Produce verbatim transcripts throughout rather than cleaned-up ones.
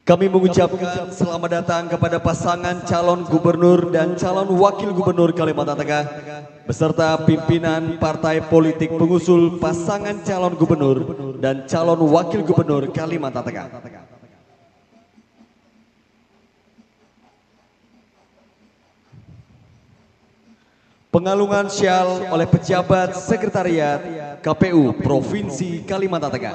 Kami mengucapkan selamat datang kepada pasangan calon gubernur dan calon wakil gubernur Kalimantan Tengah beserta pimpinan partai politik pengusul pasangan calon gubernur dan calon wakil gubernur Kalimantan Tengah. Pengalungan syal oleh pejabat sekretariat K P U Provinsi Kalimantan Tengah.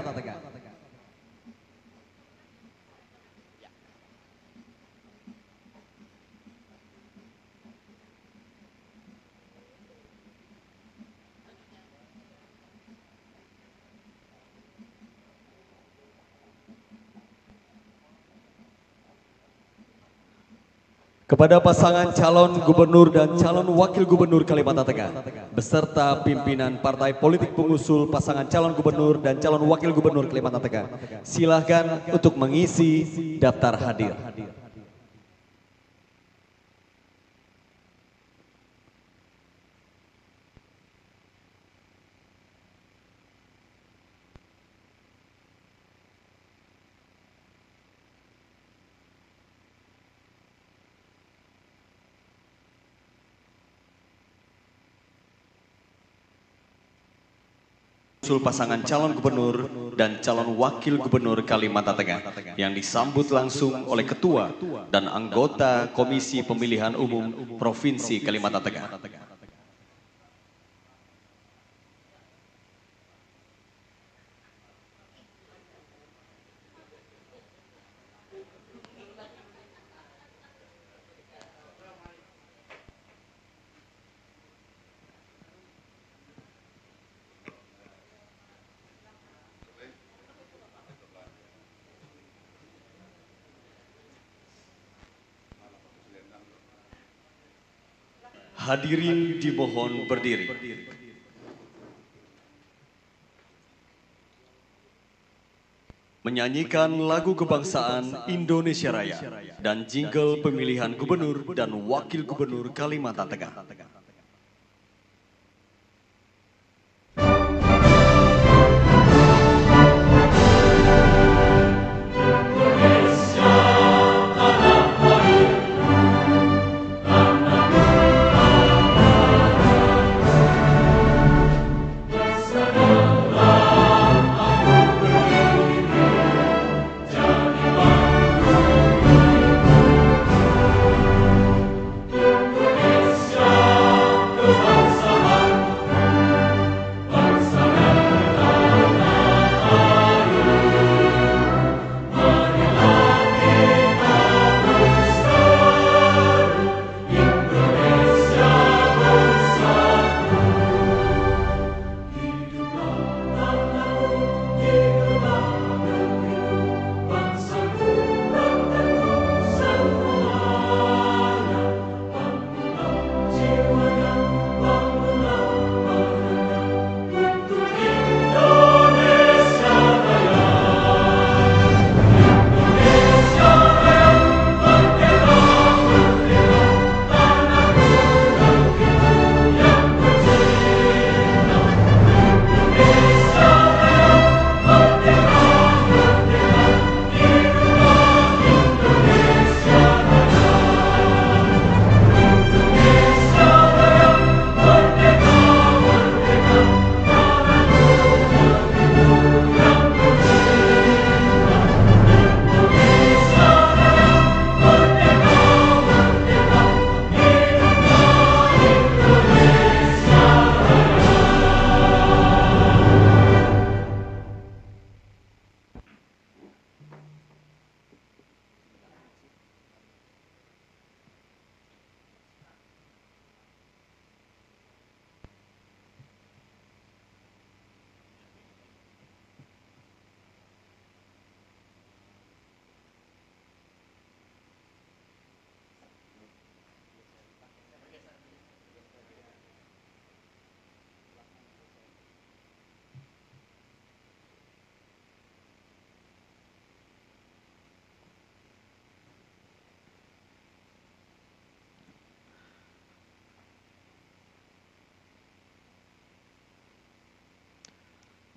Kepada pasangan calon gubernur dan calon wakil gubernur Kalimantan Tengah beserta pimpinan partai politik pengusul pasangan calon gubernur dan calon wakil gubernur Kalimantan Tengah, silakan untuk mengisi daftar hadir. Usul pasangan calon gubernur dan calon wakil gubernur Kalimantan Tengah yang disambut langsung oleh Ketua dan anggota Komisi Pemilihan Umum Provinsi Kalimantan Tengah. Hadirin dimohon berdiri. Menyanyikan lagu kebangsaan Indonesia Raya dan jingle pemilihan gubernur dan wakil gubernur Kalimantan Tengah. Indonesia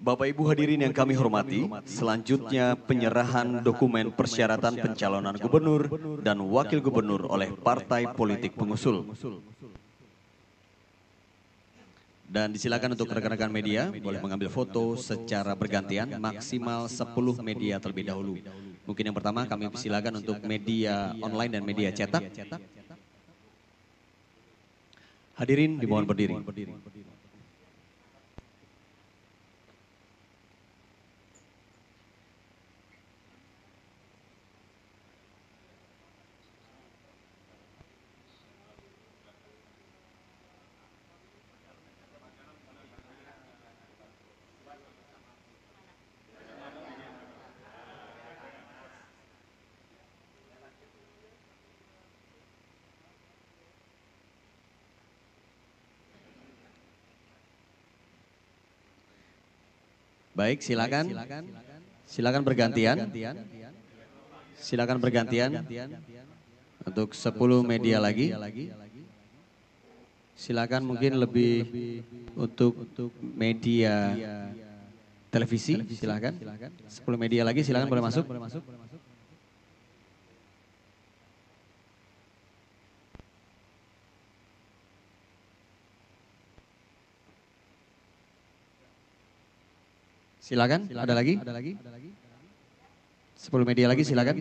Bapak Ibu hadirin yang kami hormati, selanjutnya penyerahan dokumen persyaratan pencalonan gubernur dan wakil gubernur oleh partai politik pengusul. Dan disilakan untuk rekan-rekan media boleh mengambil foto secara bergantian, maksimal sepuluh media terlebih dahulu. Mungkin yang pertama kami silakan untuk media online dan media cetak. Hadirin dimohon berdiri. Baik, silakan. Silakan bergantian. Silakan bergantian. Untuk sepuluh media lagi. Silakan mungkin lebih untuk media televisi, silakan. sepuluh media lagi, silakan boleh masuk. Silakan, ada lagi? sepuluh media lagi, silakan.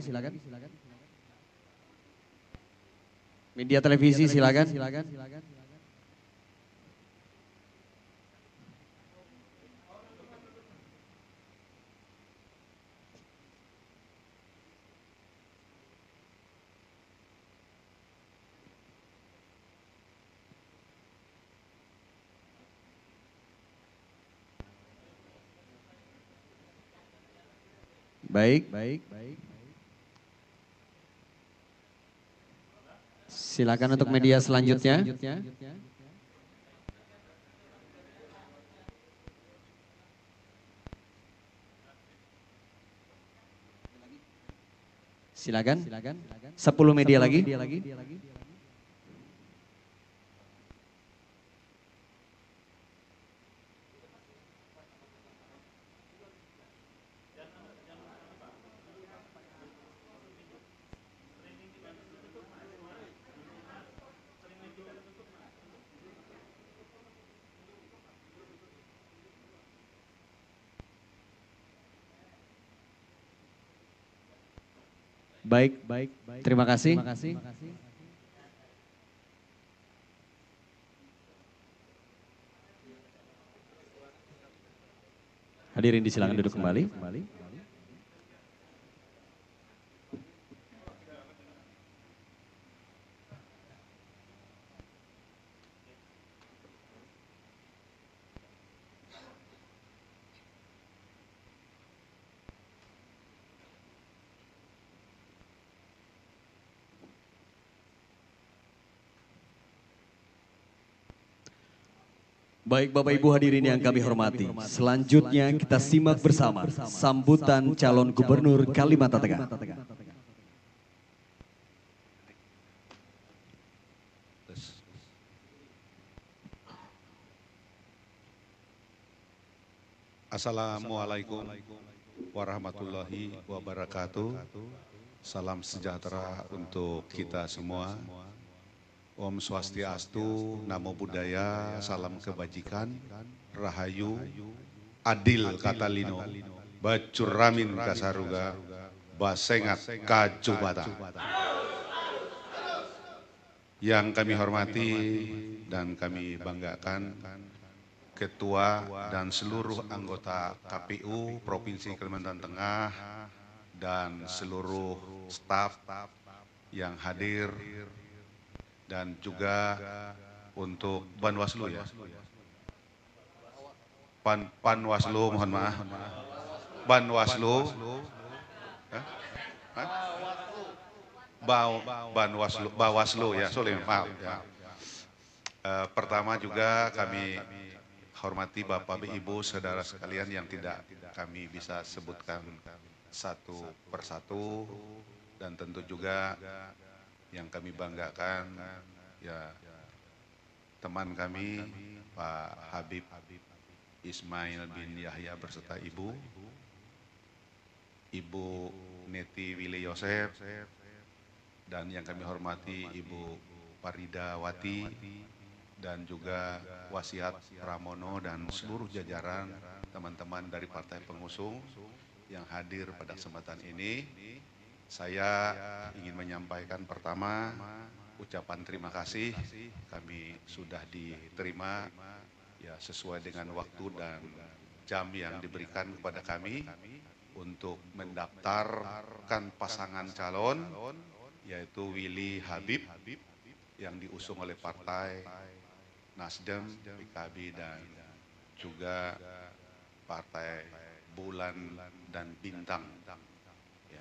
Media televisi, silakan. Baik, baik. Silakan untuk media selanjutnya. Silakan. sepuluh media lagi. Baik, baik, terima kasih. Hadirin disilakan duduk kembali. Baik Bapak Ibu hadirin yang kami hormati, selanjutnya kita simak bersama sambutan calon gubernur Kalimantan Tengah. Assalamualaikum warahmatullahi wabarakatuh. Salam sejahtera untuk kita semua. Om Swastiastu, Namo Buddhaya, salam kebajikan, Rahayu, Adil Katalino, Bacuramin Kasaruga, Basengat Kajubata. Yang kami hormati dan kami banggakan, Ketua dan seluruh anggota K P U Provinsi Kalimantan Tengah dan seluruh staf yang hadir, dan juga untuk Banwaslu ya, Pan Panwaslu, mohon maaf, Banwaslu, Baw Banwaslu, Bawaslu ya, sorry maaf ya. E, pertama juga kami hormati Bapak Ibu saudara sekalian yang tidak kami bisa sebutkan satu persatu, dan tentu juga yang kami banggakan ya teman kami Pak Habib Ismail bin Yahya beserta Ibu, Ibu Neti Willy Yosef, dan yang kami hormati Ibu Farida Wati, dan juga Wasiat Pramono dan seluruh jajaran teman-teman dari partai pengusung yang hadir pada kesempatan ini. Saya ingin menyampaikan pertama ucapan terima kasih, kami sudah diterima ya sesuai dengan waktu dan jam yang diberikan kepada kami untuk mendaftarkan pasangan calon, yaitu Willy Habib yang diusung oleh Partai Nasdem, P K B, dan juga Partai Bulan dan Bintang. Ya.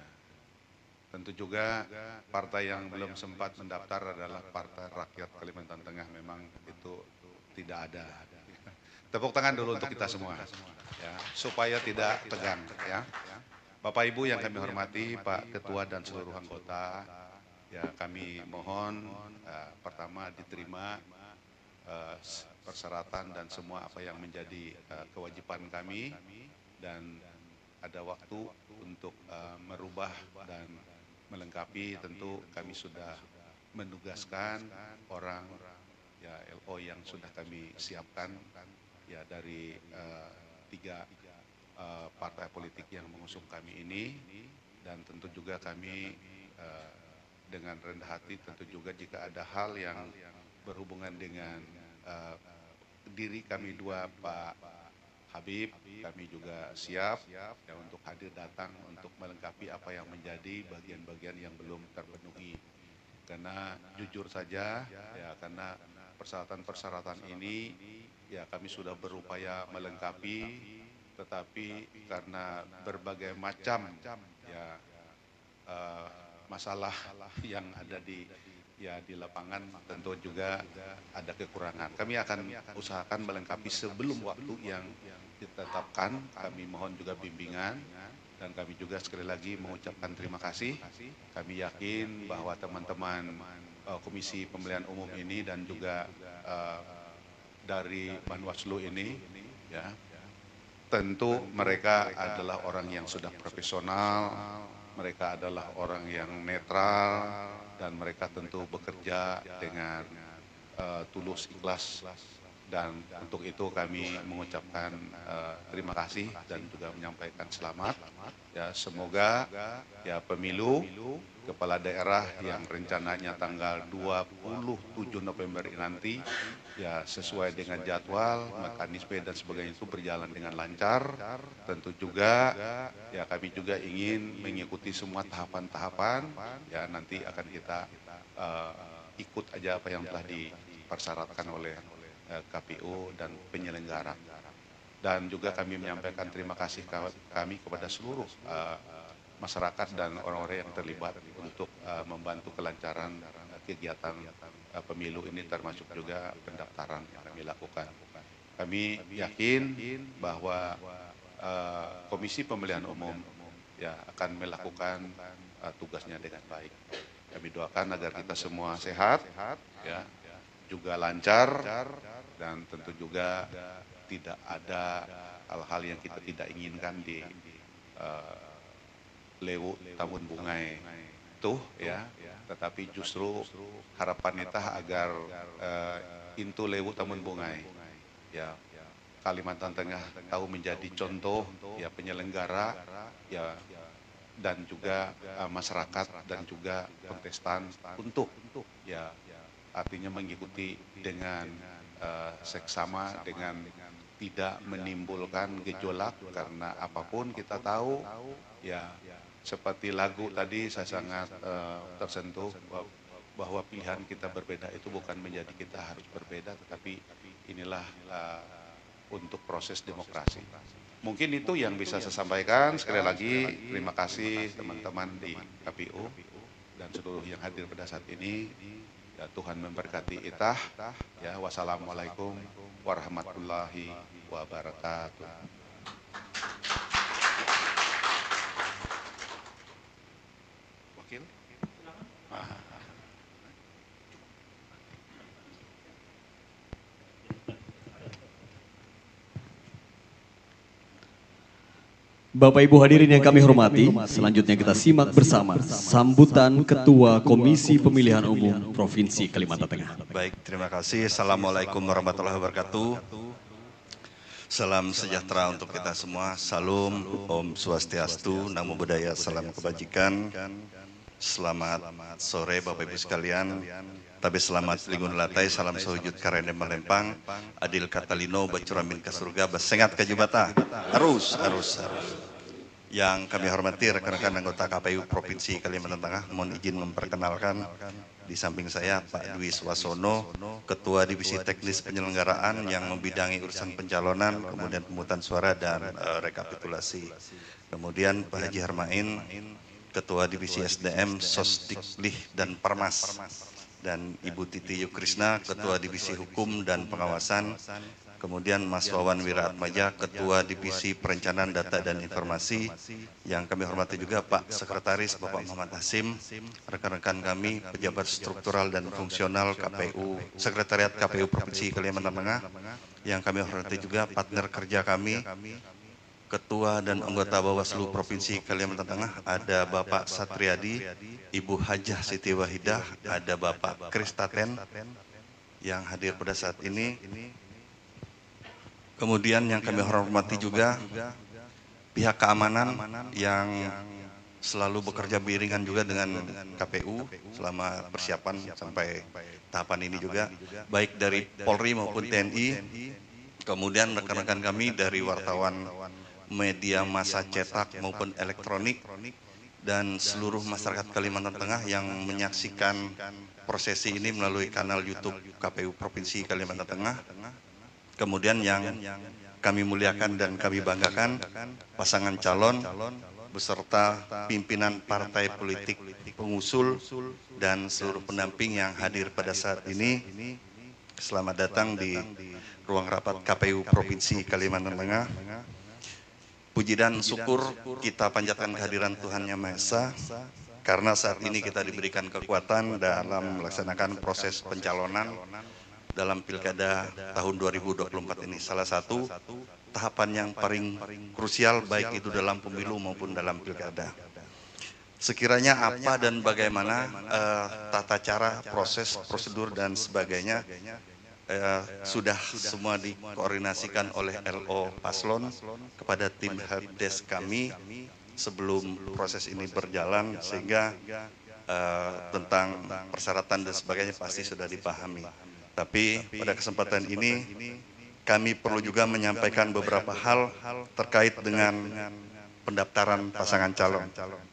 Tentu juga partai yang belum sempat mendaftar adalah Partai Rakyat Kalimantan Tengah, memang itu tidak ada. Tepuk tangan dulu untuk kita semua, ya, supaya tidak tegang. Ya. Bapak Ibu yang kami hormati, Pak Ketua dan seluruh anggota, ya kami mohon uh, pertama diterima uh, persyaratan dan semua apa yang menjadi uh, kewajiban kami, dan ada waktu untuk uh, merubah dan melengkapi. Tentu kami sudah menugaskan orang ya L O yang sudah kami siapkan ya dari uh, tiga uh, partai politik yang mengusung kami ini, dan tentu juga kami uh, dengan rendah hati tentu juga jika ada hal yang berhubungan dengan uh, diri kami dua, Pak Habib, kami juga siap ya untuk hadir datang untuk melengkapi apa yang menjadi bagian-bagian yang belum terpenuhi. Karena jujur saja ya, karena persyaratan-persyaratan ini ya kami sudah berupaya melengkapi, tetapi karena berbagai macam ya uh, masalah yang ada di ya di lapangan, tentu juga ada kekurangan. Kami akan usahakan melengkapi sebelum waktu yang ditetapkan. Kami mohon juga bimbingan, dan kami juga sekali lagi mengucapkan terima kasih. Kami yakin bahwa teman-teman uh, Komisi Pemilihan Umum ini dan juga uh, dari Banwaslu ini ya, tentu mereka adalah orang yang sudah profesional, mereka adalah orang yang netral, dan mereka tentu bekerja dengan uh, tulus, ikhlas, dan untuk itu kami mengucapkan uh, terima kasih dan juga menyampaikan selamat. Ya, semoga ya pemilu kepala daerah yang rencananya tanggal dua puluh tujuh November nanti ya sesuai dengan jadwal, mekanisme dan sebagainya itu berjalan dengan lancar. Tentu juga ya kami juga ingin mengikuti semua tahapan-tahapan, ya nanti akan kita uh, ikut aja apa yang telah dipersyaratkan oleh uh, K P U dan penyelenggara. Dan juga kami menyampaikan terima kasih kami kepada seluruh uh, masyarakat dan orang-orang yang terlibat untuk uh, membantu kelancaran uh, kegiatan uh, pemilu ini, termasuk juga pendaftaran yang kami lakukan. Kami yakin bahwa uh, Komisi Pemilihan Umum ya akan melakukan uh, tugasnya dengan baik. Kami doakan agar kita semua sehat, ya, juga lancar, dan tentu juga tidak ada hal-hal yang kita tidak inginkan di uh, Lewu Tambun Bungai itu ya, tetapi justru harapan kita agar uh, intu Lewu Tambun Bungai ya Kalimantan Tengah tahu menjadi contoh ya penyelenggara ya, dan juga uh, masyarakat dan juga kontestan untuk ya artinya mengikuti dengan uh, seksama, dengan tidak menimbulkan gejolak, karena apapun kita tahu ya seperti lagu tadi saya sangat uh, tersentuh bahwa, bahwa pilihan kita berbeda itu bukan menjadi kita harus berbeda, tetapi inilah uh, untuk proses demokrasi. Mungkin itu yang bisa saya sampaikan. Sekali lagi terima kasih teman-teman di K P U dan seluruh yang hadir pada saat ini. Ya, Tuhan memberkati kita. Ya, wassalamualaikum warahmatullahi wabarakatuh. Wakil? Ah. Bapak Ibu hadirin yang kami hormati, selanjutnya kita simak bersama sambutan Ketua Komisi Pemilihan Umum Provinsi Kalimantan Tengah. Baik, terima kasih. Assalamualaikum warahmatullahi wabarakatuh. Salam sejahtera untuk kita semua. Salam, Om Swastiastu, Namo Buddhaya, salam kebajikan. Selamat sore Bapak Ibu sekalian. Tapi selamat lingun latai, salam sewujud karene melempang, adil katalino, bacuramin ke surga, basengat ke jubata, harus, harus, harus. Yang kami hormati rekan-rekan anggota K P U Provinsi Kalimantan Tengah, mohon izin memperkenalkan di samping saya Pak Dwi Swasono, Ketua Divisi Teknis Penyelenggaraan yang membidangi urusan pencalonan, kemudian pemungutan suara dan uh, rekapitulasi. Kemudian Pak Haji Harmain, Ketua Divisi S D M, Sosdiklih dan Permas. Dan Ibu Titi Yukrisna, Ketua Divisi Hukum dan Pengawasan, kemudian Mas Wawan Wiraatmaja, Ketua Divisi Perencanaan Data dan Informasi, yang kami hormati juga Pak Sekretaris Bapak Muhammad Hasim, rekan-rekan kami, pejabat struktural dan fungsional K P U, Sekretariat K P U Provinsi Kalimantan Tengah, yang kami hormati juga partner kerja kami, Ketua dan anggota Bawaslu Provinsi Kalimantan Tengah, ada Bapak Satriadi, Ibu Hajah Siti Wahidah, ada Bapak Kristaten yang hadir pada saat ini. Kemudian yang kami hormati juga pihak keamanan yang selalu bekerja beriringan juga dengan K P U selama persiapan sampai tahapan ini juga, baik dari Polri maupun T N I, kemudian rekan-rekan kami dari wartawan media massa cetak maupun elektronik, dan seluruh masyarakat Kalimantan Tengah yang menyaksikan prosesi ini melalui kanal YouTube K P U Provinsi Kalimantan Tengah. Kemudian yang kami muliakan dan kami banggakan, pasangan calon beserta pimpinan partai politik pengusul dan seluruh pendamping yang hadir pada saat ini. Selamat datang di ruang rapat K P U Provinsi Kalimantan Tengah. Puji dan syukur kita panjatkan kehadiran Tuhan Yang Maha Esa, karena saat ini kita diberikan kekuatan dalam melaksanakan proses pencalonan dalam Pilkada tahun dua ribu dua puluh empat ini. Salah satu tahapan yang paling krusial baik itu dalam pemilu maupun dalam Pilkada. Sekiranya apa dan bagaimana uh, tata cara, proses, prosedur dan sebagainya Uh, sudah semua dikoordinasikan oleh L O Paslon kepada tim helpdesk kami sebelum proses ini berjalan, sehingga uh, tentang persyaratan dan sebagainya pasti sudah dipahami. Tapi pada kesempatan ini kami perlu juga menyampaikan beberapa hal terkait dengan pendaftaran pasangan calon.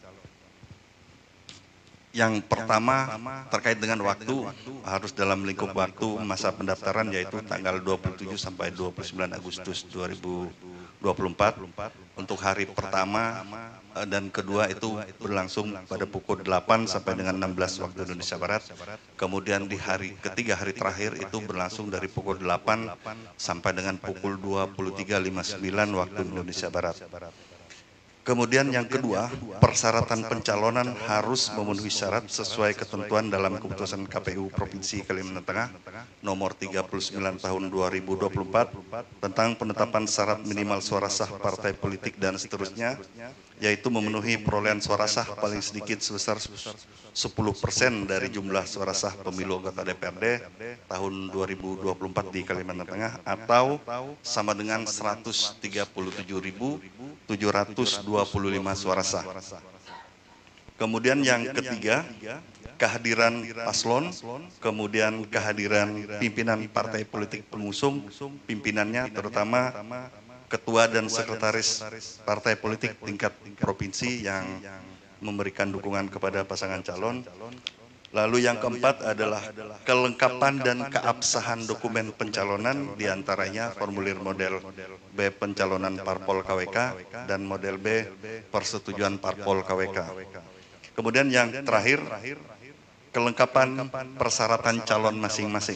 Yang pertama terkait dengan waktu, harus dalam lingkup waktu masa pendaftaran, yaitu tanggal dua puluh tujuh sampai dua puluh sembilan Agustus dua ribu dua puluh empat untuk hari pertama, dan kedua itu berlangsung pada pukul delapan sampai dengan enam belas waktu Indonesia Barat. Kemudian di hari ketiga, hari terakhir itu berlangsung dari pukul delapan sampai dengan pukul dua puluh tiga lewat lima puluh sembilan waktu Indonesia Barat. Kemudian yang kedua, persyaratan pencalonan harus memenuhi syarat sesuai ketentuan dalam keputusan K P U Provinsi Kalimantan Tengah nomor tiga puluh sembilan tahun dua ribu dua puluh empat tentang penetapan syarat minimal suara sah partai politik dan seterusnya, yaitu memenuhi perolehan suara sah paling sedikit sebesar sepuluh persen dari jumlah suara sah pemilu anggota D P R D tahun dua ribu dua puluh empat di Kalimantan Tengah, atau sama dengan seratus tiga puluh tujuh ribu tujuh ratus dua puluh lima suara sah. Kemudian yang ketiga, kehadiran paslon, kemudian kehadiran pimpinan partai politik pengusung, pimpinannya terutama ketua dan sekretaris partai politik tingkat provinsi yang memberikan dukungan kepada pasangan calon. Lalu yang keempat adalah kelengkapan dan keabsahan dokumen pencalonan, diantaranya formulir model B pencalonan parpol K W K dan model B persetujuan parpol K W K. Kemudian yang terakhir, kelengkapan persyaratan calon masing-masing.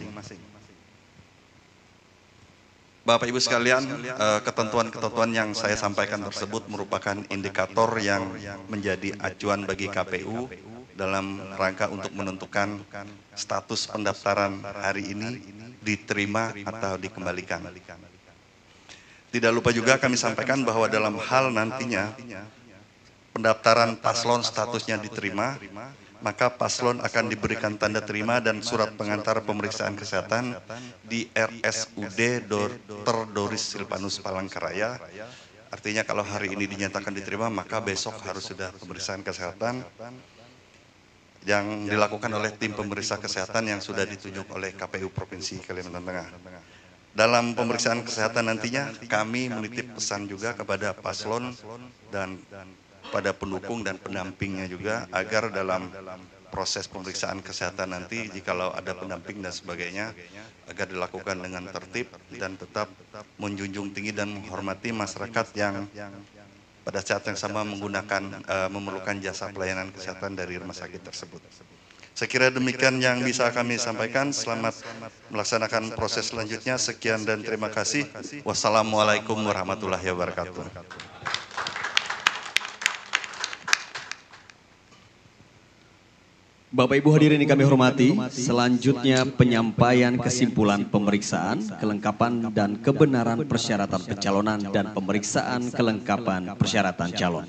Bapak Ibu sekalian, ketentuan-ketentuan yang saya sampaikan tersebut merupakan indikator yang menjadi acuan bagi K P U dalam rangka untuk menentukan status pendaftaran hari ini diterima atau dikembalikan. Tidak lupa juga kami sampaikan bahwa dalam hal nantinya pendaftaran paslon statusnya diterima, maka paslon akan diberikan tanda terima dan surat pengantar pemeriksaan kesehatan di R S U D Dokter Doris Silvanus Palangkaraya. Artinya kalau hari ini dinyatakan diterima, maka besok harus sudah pemeriksaan kesehatan yang dilakukan oleh tim pemeriksa kesehatan yang sudah ditunjuk oleh K P U Provinsi Kalimantan Tengah. Dalam pemeriksaan kesehatan nantinya, kami menitip pesan juga kepada paslon dan pada pendukung dan pendampingnya juga, agar dalam proses pemeriksaan kesehatan nanti, jikalau ada pendamping dan sebagainya, agar dilakukan dengan tertib dan tetap menjunjung tinggi dan menghormati masyarakat yang pada saat yang sama menggunakan, uh, memerlukan jasa pelayanan kesehatan dari rumah sakit tersebut. Saya kira demikian yang bisa kami sampaikan. Selamat melaksanakan proses selanjutnya. Sekian dan terima kasih. Wassalamualaikum warahmatullahi wabarakatuh. Bapak Ibu hadirin yang kami hormati, selanjutnya penyampaian kesimpulan pemeriksaan, kelengkapan dan kebenaran persyaratan pencalonan dan pemeriksaan kelengkapan persyaratan calon.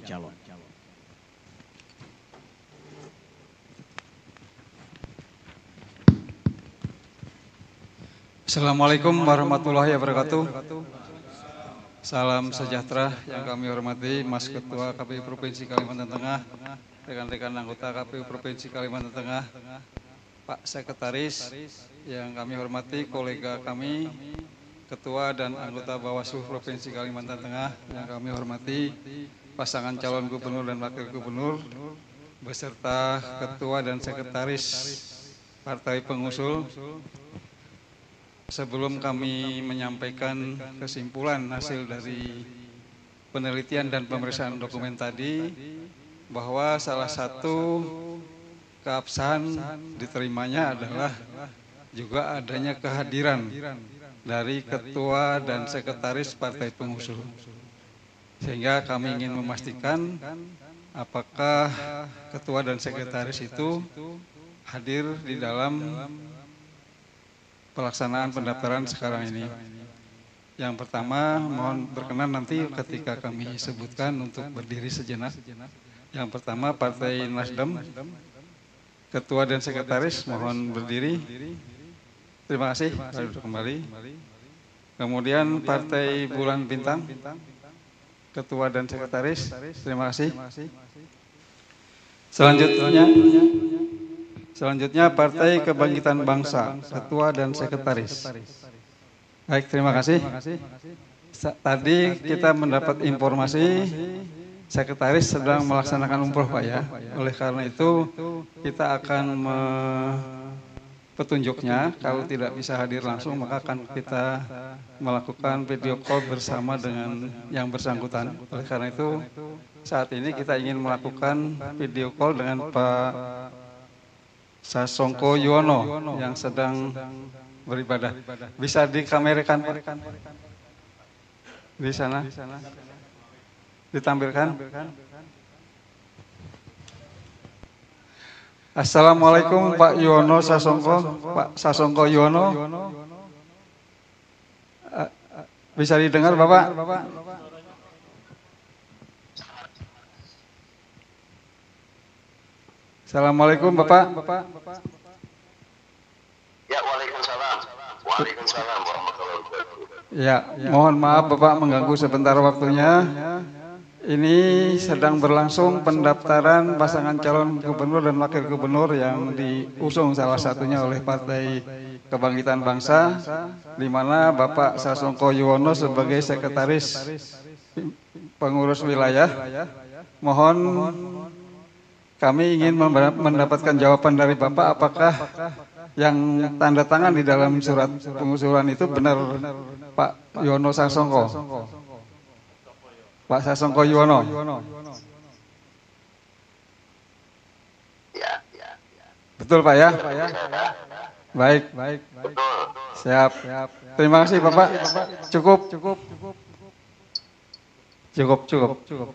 Assalamualaikum warahmatullahi wabarakatuh. Salam sejahtera yang kami hormati Mas Ketua K P U Provinsi Kalimantan Tengah, rekan-rekan anggota K P U Provinsi Kalimantan Tengah, Pak Sekretaris yang kami hormati, kolega kami, Ketua dan anggota Bawaslu Provinsi Kalimantan Tengah yang kami hormati, pasangan calon gubernur dan wakil gubernur, beserta Ketua dan Sekretaris Partai Pengusul. Sebelum kami menyampaikan kesimpulan hasil dari penelitian dan pemeriksaan dokumen tadi, bahwa salah satu keabsahan diterimanya adalah juga adanya kehadiran dari ketua dan sekretaris partai pengusul. Sehingga kami ingin memastikan apakah ketua dan sekretaris itu hadir di dalam pelaksanaan pendaftaran sekarang ini. Yang pertama, mohon berkenan nanti ketika kami sebutkan untuk berdiri sejenak. Yang pertama, Partai Nasdem, Ketua dan Sekretaris mohon berdiri. Terima kasih, kembali. Kemudian Partai Bulan Bintang, Ketua dan Sekretaris, terima kasih. Selanjutnya, selanjutnya Partai Kebangkitan Bangsa, Ketua dan Sekretaris. Baik, terima kasih. Tadi kita mendapat informasi Sekretaris sedang melaksanakan umroh, Pak ya. Oleh karena itu kita akan me petunjuknya, kalau tidak bisa hadir langsung maka akan kita melakukan video call bersama dengan yang bersangkutan. Oleh karena itu saat ini kita ingin melakukan video call dengan Pak Sasongko Yuwono yang sedang beribadah. Bisa dikamerakan Pak? Di sana? Ditampilkan? Assalamualaikum Pak Yuwono Sasongko, Pak Sasongko Yuwono. Bisa didengar Bapak? Assalamualaikum Bapak. Ya, waalaikumsalam. Waalaikumsalam warahmatullahi wabarakatuh. Ya, mohon maaf Bapak mengganggu sebentar waktunya. Ini sedang berlangsung pendaftaran pasangan calon gubernur dan wakil gubernur yang diusung salah satunya oleh Partai Kebangkitan Bangsa, di mana Bapak Sasongko Yuwono sebagai sekretaris pengurus wilayah. Mohon kami ingin mendapatkan jawaban dari Bapak, apakah yang tanda tangan di dalam surat pengusulan itu benar Pak Yuwono Sasongko? Pak Sasongko Yuwono. Ya, ya, ya. Betul Pak ya? Baik, baik. Betul. Siap. Terima kasih Bapak. Cukup, cukup. Cukup, cukup. Cukup.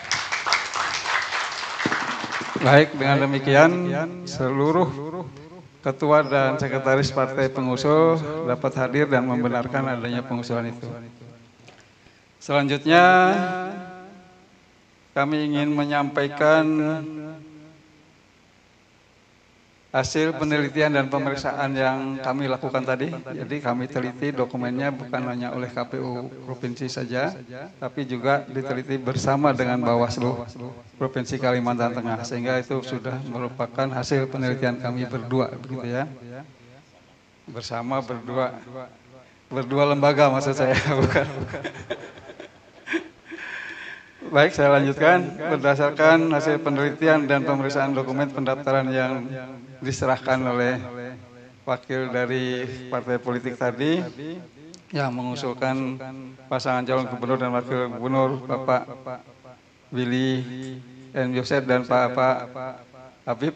Baik, dengan demikian seluruh Ketua dan Sekretaris Partai Pengusul dapat hadir dan membenarkan adanya pengusulan itu. Selanjutnya, kami ingin menyampaikan hasil penelitian dan pemeriksaan yang kami lakukan tadi. Jadi kami teliti dokumennya bukan hanya oleh K P U Provinsi saja, tapi juga diteliti bersama dengan Bawaslu Provinsi Kalimantan Tengah, sehingga itu sudah merupakan hasil penelitian kami berdua, begitu ya. Bersama berdua, berdua lembaga maksud saya, bukan. Baik, saya lanjutkan. Berdasarkan hasil penelitian dan pemeriksaan dokumen pendaftaran yang diserahkan oleh wakil dari partai politik tadi yang mengusulkan pasangan calon gubernur dan wakil gubernur Bapak Willy M. Yosef dan Pak Pak Habib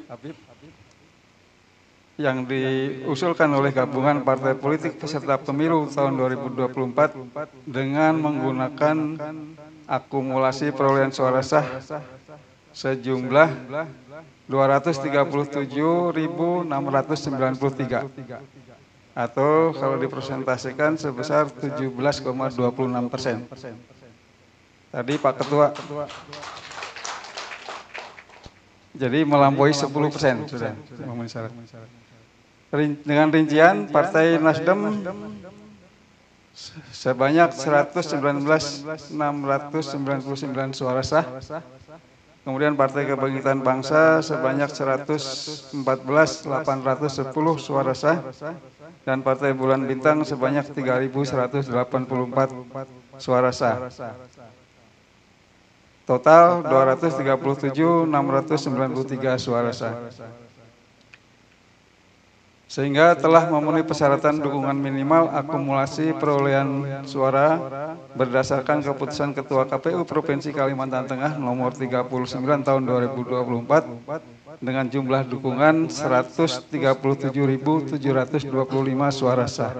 yang diusulkan oleh gabungan partai politik peserta pemilu tahun dua ribu dua puluh empat dengan menggunakan akumulasi perolehan suara sah sejumlah dua ratus tiga puluh tujuh ribu enam ratus sembilan puluh tiga atau kalau dipresentasikan sebesar tujuh belas koma dua puluh enam persen. Tadi Pak Ketua, jadi melampaui sepuluh persen sudah memenuhi syarat. Dengan rincian Partai Nasdem sebanyak seratus sembilan belas ribu enam ratus sembilan puluh sembilan suara sah. Kemudian Partai Kebangkitan Bangsa sebanyak seratus empat belas ribu delapan ratus sepuluh suara sah. Dan Partai Bulan Bintang sebanyak tiga ribu seratus delapan puluh empat suara sah. Total dua ratus tiga puluh tujuh ribu enam ratus sembilan puluh tiga suara sah. Sehingga telah memenuhi persyaratan dukungan minimal akumulasi perolehan suara berdasarkan keputusan Ketua K P U Provinsi Kalimantan Tengah nomor tiga puluh sembilan tahun dua ribu dua puluh empat dengan jumlah dukungan seratus tiga puluh tujuh ribu tujuh ratus dua puluh lima suara sah.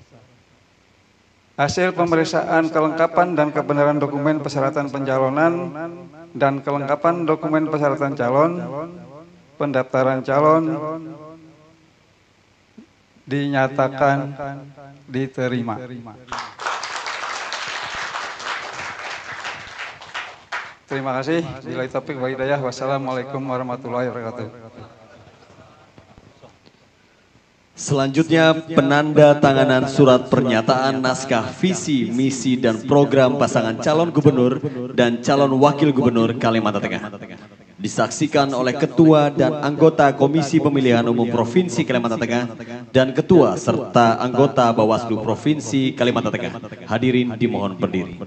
Hasil pemeriksaan kelengkapan dan kebenaran dokumen persyaratan pencalonan dan kelengkapan dokumen persyaratan calon, pendaftaran calon, dinyatakan diterima. Terima kasih. Billahi taufiq wal hidayah. Wassalamualaikum warahmatullahi wabarakatuh. Selanjutnya penanda tanganan surat pernyataan naskah visi, misi, dan program pasangan calon gubernur dan calon wakil gubernur Kalimantan Tengah. Disaksikan oleh Ketua dan anggota Komisi Pemilihan Umum Provinsi Kalimantan Tengah dan Ketua serta anggota Bawaslu Provinsi Kalimantan Tengah. Hadirin dimohon berdiri.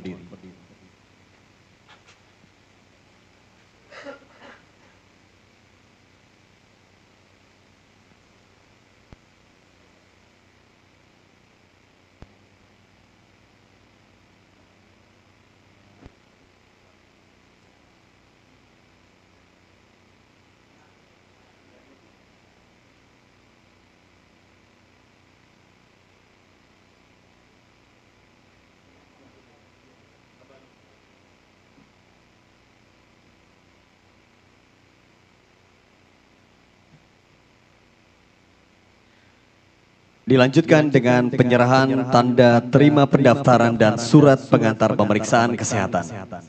Dilanjutkan dengan penyerahan tanda terima pendaftaran dan surat pengantar pemeriksaan kesehatan.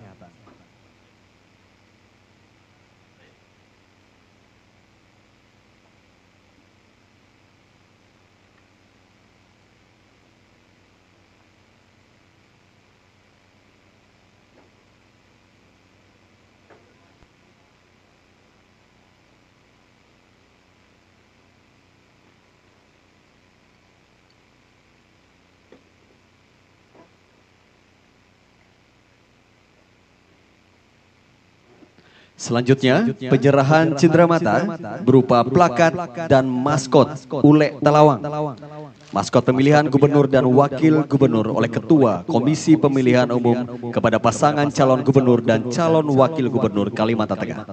Selanjutnya, penyerahan cenderamata berupa plakat dan maskot Ulek Talawang. Maskot pemilihan gubernur dan wakil gubernur oleh Ketua Komisi Pemilihan Umum kepada pasangan calon gubernur dan calon wakil gubernur Kalimantan Tengah.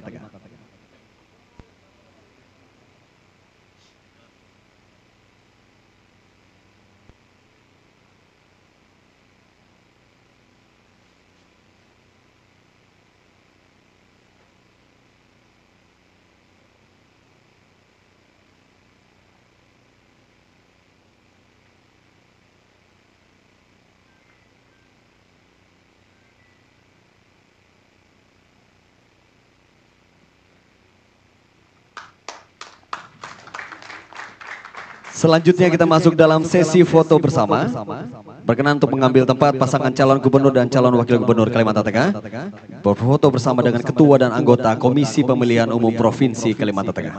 Selanjutnya kita masuk dalam sesi foto bersama. Berkenan untuk mengambil tempat pasangan calon gubernur dan calon wakil gubernur Kalimantan Tengah. Berfoto bersama dengan ketua dan anggota Komisi Pemilihan Umum Provinsi Kalimantan Tengah.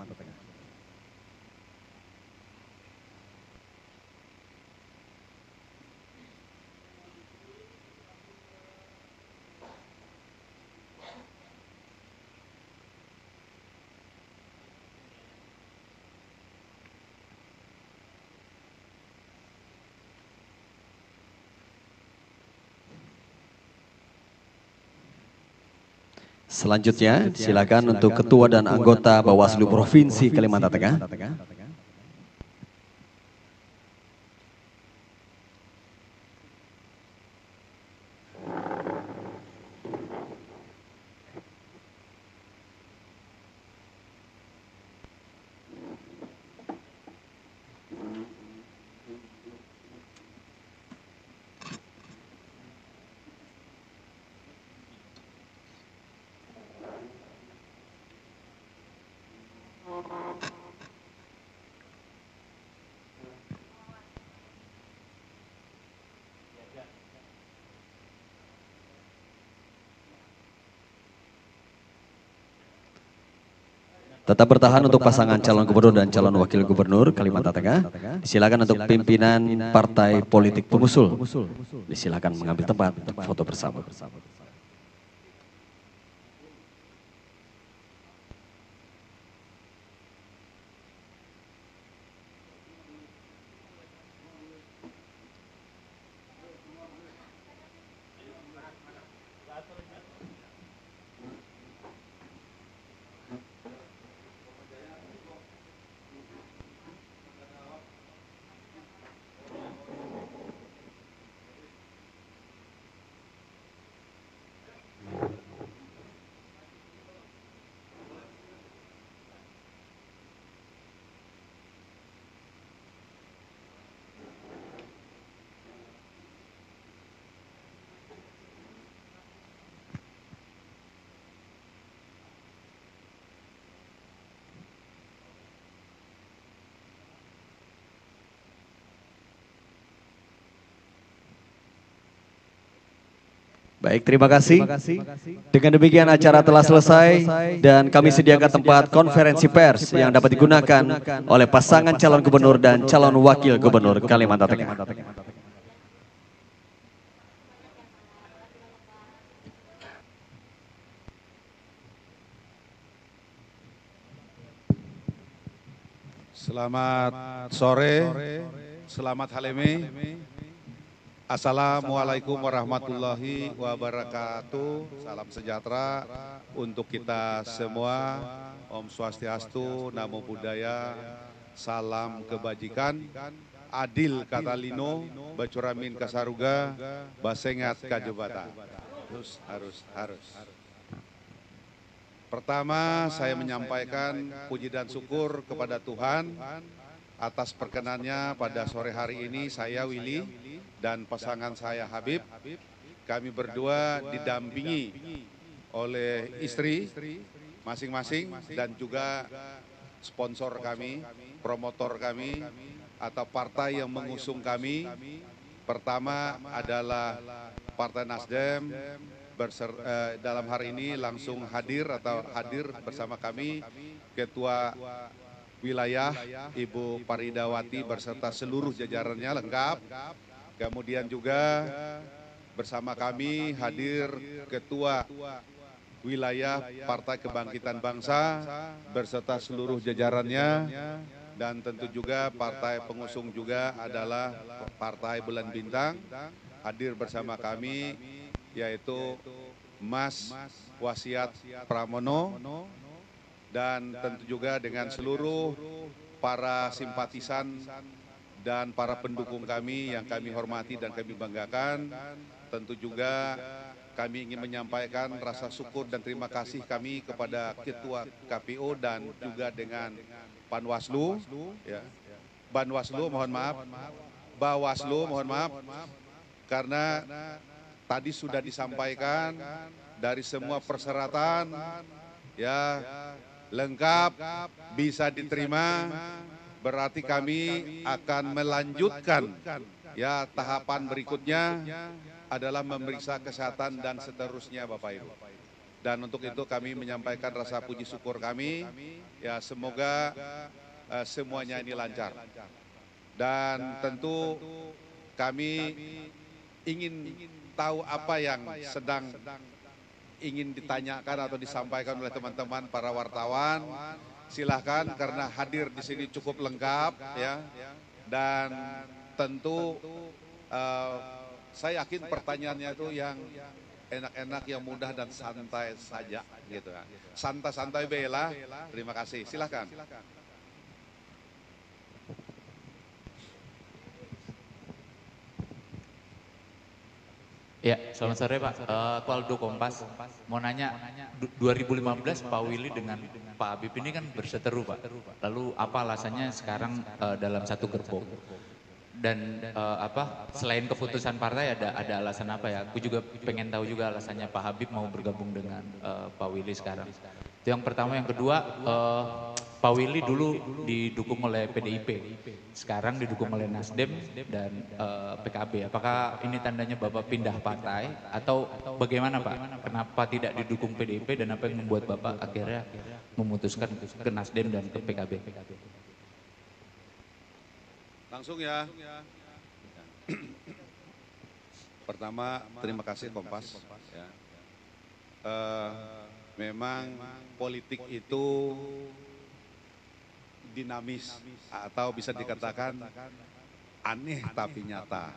Selanjutnya, silakan untuk ketua dan anggota Bawaslu Provinsi Kalimantan Tengah. Tetap bertahan untuk pasangan calon gubernur dan calon wakil gubernur Kalimantan Tengah. Disilakan untuk pimpinan partai politik pengusul. Disilakan mengambil tempat untuk foto bersama. Baik, terima kasih. Dengan demikian acara telah selesai dan kami sediakan tempat konferensi pers yang dapat digunakan oleh pasangan calon gubernur dan calon wakil gubernur Kalimantan Tengah. Selamat sore, selamat Haleme. Assalamualaikum warahmatullahi wabarakatuh. Salam sejahtera untuk kita semua. Om Swastiastu, Namo Buddhaya, salam kebajikan. Adil kata Lino, Bacuramin Kasaruga, Basengat Kajubata. Harus, harus, harus. Pertama, saya menyampaikan puji dan syukur kepada Tuhan atas perkenannya pada sore hari ini saya Willy dan pasangan saya Habib. Kami berdua didampingi oleh istri masing-masing dan juga sponsor kami, promotor kami atau partai yang mengusung kami. Pertama adalah Partai Nasdem. Berser, eh, dalam hari ini langsung hadir atau hadir bersama kami Ketua Wilayah Ibu Paridawati beserta seluruh jajarannya lengkap. Kemudian juga bersama kami hadir Ketua Wilayah Partai Kebangkitan Bangsa beserta seluruh jajarannya, dan tentu juga partai pengusung juga adalah Partai Bulan Bintang. Hadir bersama kami yaitu Mas Wasiat Pramono, dan tentu juga dengan seluruh para simpatisan dan para pendukung kami yang kami hormati dan kami banggakan. Tentu juga kami ingin menyampaikan rasa syukur dan terima kasih kami kepada Ketua K P U dan juga dengan Panwaslu, ya. Banwaslu mohon maaf, Bawaslu mohon maaf, karena tadi sudah disampaikan dari semua persyaratan ya lengkap, bisa diterima, berarti kami akan melanjutkan ya tahapan berikutnya adalah memeriksa kesehatan dan seterusnya Bapak Ibu. Dan untuk itu kami menyampaikan rasa puji syukur kami, ya semoga uh, semuanya ini lancar. Dan tentu kami ingin tahu apa yang sedang ingin ditanyakan atau disampaikan oleh teman-teman para wartawan. Silahkan karena hadir di sini cukup lengkap ya. Dan tentu uh, saya yakin pertanyaannya itu yang enak-enak, yang mudah dan santai saja gitu ya. Santai-santai bela. Terima kasih. Silahkan. Ya, selamat sore Pak. Uh, Kualdo Kompas. Mau nanya, dua ribu lima belas Pak Willy dengan Pak Habib ini kan berseteru Pak. Lalu apa alasannya sekarang uh, dalam satu gerbong? Dan uh, apa selain keputusan partai ada ada alasan apa ya? Aku juga pengen tahu juga alasannya Pak Habib mau bergabung dengan uh, Pak Willy sekarang. Itu yang pertama. Yang kedua, uh, Pak Willy dulu didukung oleh P D I P, sekarang didukung oleh Nasdem dan uh, P K B. Apakah ini tandanya Bapak pindah partai atau bagaimana Pak? Kenapa tidak didukung P D I P dan apa yang membuat Bapak akhirnya memutuskan ke Nasdem dan ke P K B? Langsung ya. Pertama, terima kasih Kompas. Ya. Uh, memang politik itu dinamis atau bisa dikatakan aneh tapi nyata.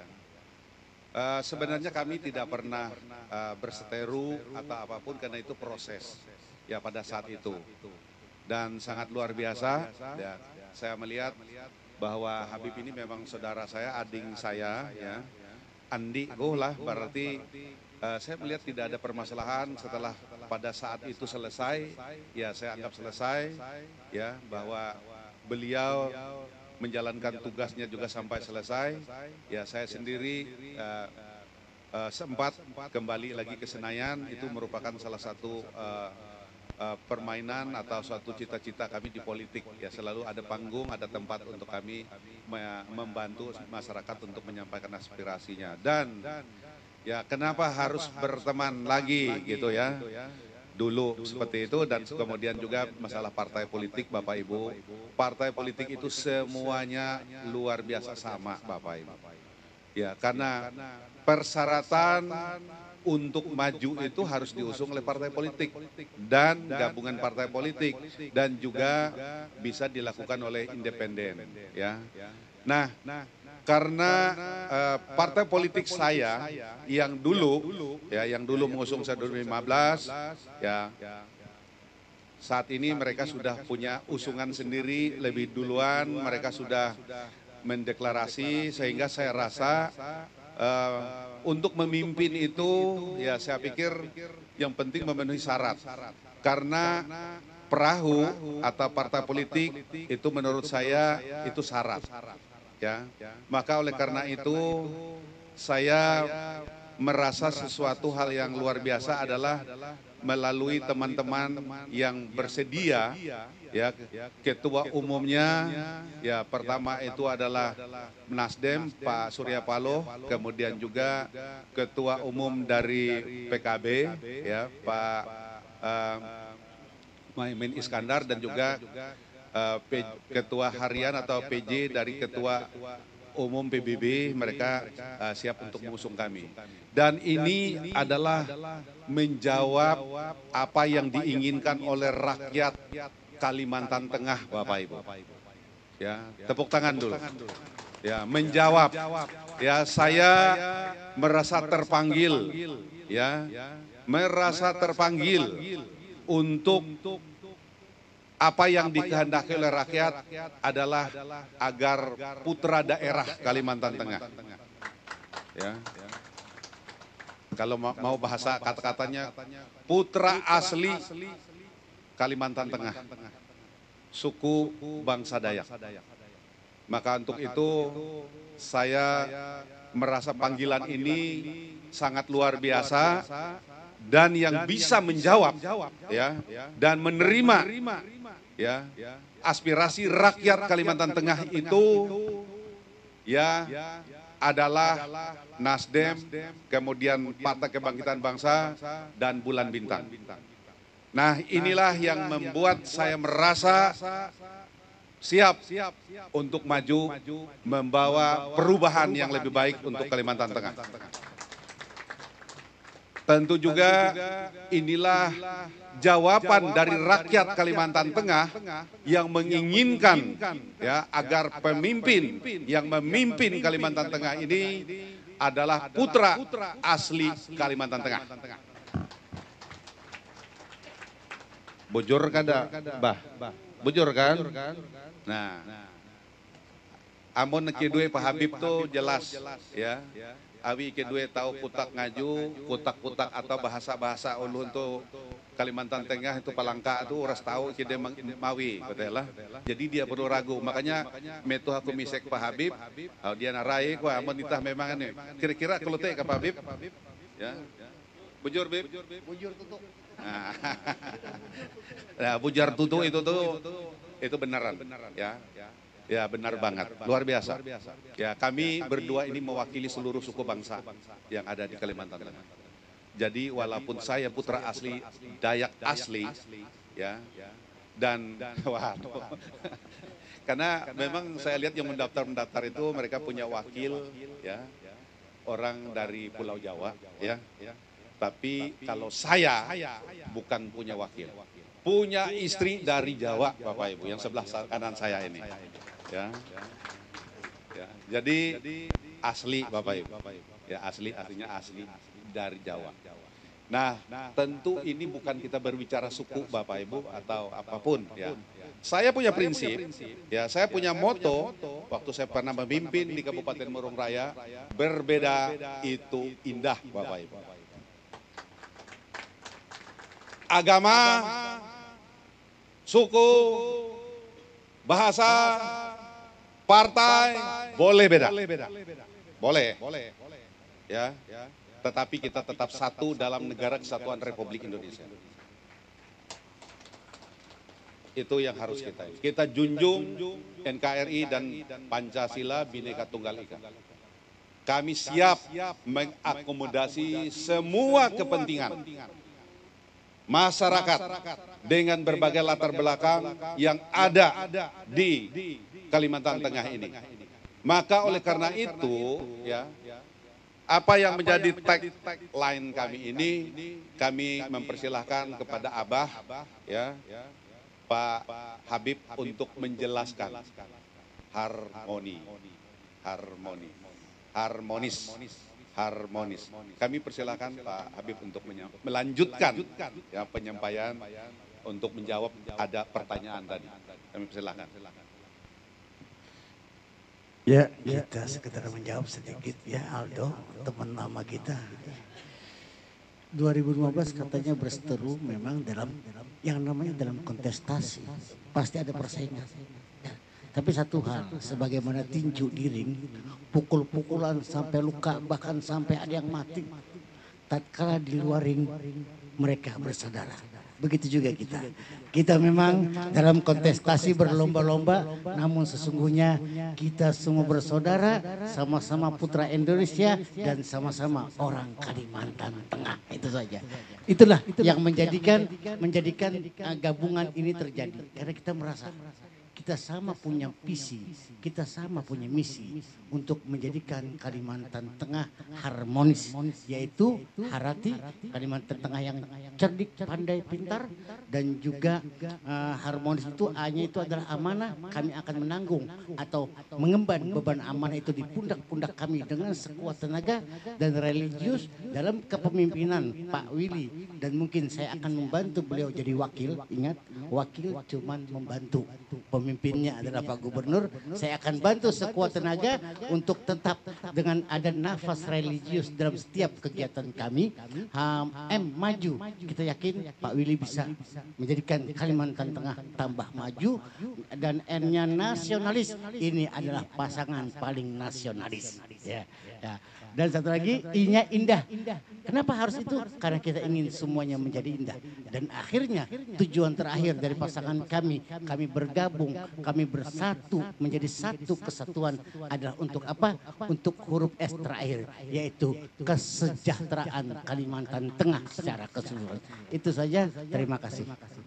Uh, sebenarnya kami tidak pernah uh, berseteru atau apapun karena itu proses ya pada saat itu. Dan sangat luar biasa. Ya, saya melihat bahwa Habib ini memang saudara saya, adik saya, ya, Andi, oh lah berarti uh, saya melihat tidak ada permasalahan setelah pada saat itu selesai, ya saya anggap selesai, ya bahwa beliau menjalankan tugasnya juga sampai selesai, ya saya sendiri uh, uh, sempat kembali lagi ke Senayan, itu merupakan salah satu uh, Uh, permainan atau suatu cita-cita kami di politik ya, selalu ada panggung, ada tempat untuk kami me membantu masyarakat untuk menyampaikan aspirasinya. Dan ya kenapa harus berteman lagi gitu ya, dulu seperti itu. Dan kemudian juga masalah partai politik Bapak Ibu, partai politik itu semuanya luar biasa sama Bapak Ibu ya, karena persyaratan untuk maju itu harus diusung oleh partai politik dan gabungan partai politik, dan juga bisa dilakukan oleh independen ya. Nah, karena uh, partai politik saya yang dulu ya yang dulu mengusung saya dua ribu lima belas ya, saat ini mereka sudah punya usungan sendiri lebih duluan, mereka sudah mendeklarasi, sehingga saya rasa uh, untuk memimpin itu ya saya pikir yang penting memenuhi syarat. Karena perahu atau partai politik itu menurut saya itu syarat. Ya. Maka oleh karena itu saya merasa sesuatu hal yang luar biasa adalah melalui teman-teman yang bersedia, ya ketua umumnya ya pertama itu adalah Nasdem Pak Surya Paloh, kemudian juga ketua umum dari P K B ya Pak uh, Muhaimin Iskandar, dan juga uh, P, ketua harian atau P J dari ketua umum P B B, mereka uh, siap untuk mengusung kami. Dan ini adalah menjawab apa yang diinginkan oleh rakyat Kalimantan Tengah, Bapak Ibu. Ya, tepuk tangan dulu. Ya, menjawab. Ya, saya merasa terpanggil, ya, merasa terpanggil untuk apa yang dikehendaki oleh rakyat adalah agar putra daerah Kalimantan Tengah. Ya. Kalau mau bahasa kata-katanya, putra asli Kalimantan Tengah, suku bangsa Dayak. Maka untuk itu saya merasa panggilan ini sangat luar biasa, dan yang bisa menjawab ya dan menerima ya aspirasi rakyat Kalimantan Tengah itu ya adalah Nasdem, kemudian Partai Kebangkitan Bangsa dan Bulan Bintang. Nah, inilah yang membuat saya merasa siap untuk maju membawa perubahan yang lebih baik untuk Kalimantan Tengah. Tentu juga inilah jawaban dari rakyat Kalimantan Tengah yang menginginkan ya agar pemimpin yang memimpin Kalimantan Tengah ini adalah putra asli Kalimantan Tengah. Bujur kada, bah, bujur kan? Nah, amun kedua Pak Habib tuh jelas ya. Awi kedua tahu kutak ngaju, kutak-kutak atau bahasa-bahasa ulun tuh Kalimantan Tengah itu Palangka itu uras tahu kide mawi betul lah. Jadi dia perlu ragu. Makanya metu aku misek Pak Habib, oh, dia narai ku amun itah memang ini. Kira-kira kalau teh Pak Habib ya. Bujur Bib. Bujur tutuk. Nah, nah bujar tutu itu tuh itu beneran ya. Ya benar banget, luar biasa. Ya kami berdua ini mewakili seluruh suku bangsa yang ada di Kalimantan Tengah. Jadi walaupun saya putra asli Dayak asli, ya dan waduh, karena memang saya lihat yang mendaftar-mendaftar itu mereka punya wakil, ya orang dari Pulau Jawa, ya. Tapi kalau saya bukan punya wakil, punya istri dari Jawa, Bapak Ibu, yang sebelah kanan saya ini. Ya, ya. Jadi asli Bapak Ibu, ya asli aslinya asli dari Jawa. Nah, tentu ini bukan kita berbicara suku Bapak Ibu atau apapun ya. Saya punya prinsip, ya saya punya moto waktu saya pernah memimpin di Kabupaten Murung Raya, berbeda itu indah Bapak Ibu. Agama, suku, bahasa, partai boleh beda, boleh, ya. Tetapi kita tetap satu dalam negara kesatuan Republik Indonesia. Itu yang harus kita kita junjung N K R I dan Pancasila Bhinneka Tunggal Ika. Kami siap mengakomodasi semua kepentingan masyarakat dengan berbagai latar belakang yang ada di Kalimantan Tengah ini. Maka oleh karena itu, ya, apa yang menjadi tagline kami ini, kami mempersilahkan kepada Abah, ya, Pak Habib untuk menjelaskan harmoni, harmoni, harmonis, harmonis. Kami persilahkan Pak Habib untuk melanjutkan ya penyampaian untuk menjawab ada pertanyaan tadi. Kami persilahkan. Ya, kita sekedar menjawab sedikit ya Aldo, teman lama kita. dua ribu lima belas katanya berseteru memang dalam yang namanya dalam kontestasi. Pasti ada persaingan. Ya. Tapi satu hal, sebagaimana tinju di ring, pukul-pukulan sampai luka, bahkan sampai ada yang mati. Tatkala di luar ring, mereka bersaudara. Begitu juga kita. Kita memang dalam kontestasi berlomba-lomba, namun sesungguhnya kita semua bersaudara, sama-sama putra Indonesia dan sama-sama orang Kalimantan Tengah. Itu saja. Itulah yang menjadikan menjadikan gabungan ini terjadi. Karena kita merasa kita sama punya visi, kita sama punya misi untuk menjadikan Kalimantan Tengah harmonis, yaitu Harati, Kalimantan Tengah yang cerdik, pandai, pintar, dan juga uh, harmonis itu hanya itu adalah amanah, kami akan menanggung atau mengemban beban amanah itu di pundak-pundak kami dengan sekuat tenaga dan religius dalam kepemimpinan Pak Willy, dan mungkin saya akan membantu beliau jadi wakil. Ingat, wakil cuman membantu. Pemimpinnya adalah Pak Gubernur, saya akan bantu sekuat tenaga untuk tetap dengan ada nafas religius dalam setiap kegiatan kami. Ham, M maju, kita yakin Pak Willy bisa menjadikan Kalimantan Tengah tambah maju, dan N-nya nasionalis, ini adalah pasangan paling nasionalis. Ya, ya. Dan satu lagi I-nya indah. Kenapa harus itu? Karena kita ingin semuanya menjadi indah. Dan akhirnya tujuan terakhir dari pasangan kami, kami bergabung, kami bersatu menjadi satu kesatuan adalah untuk apa? Untuk huruf S terakhir, yaitu kesejahteraan Kalimantan Tengah secara keseluruhan. Itu saja, terima kasih.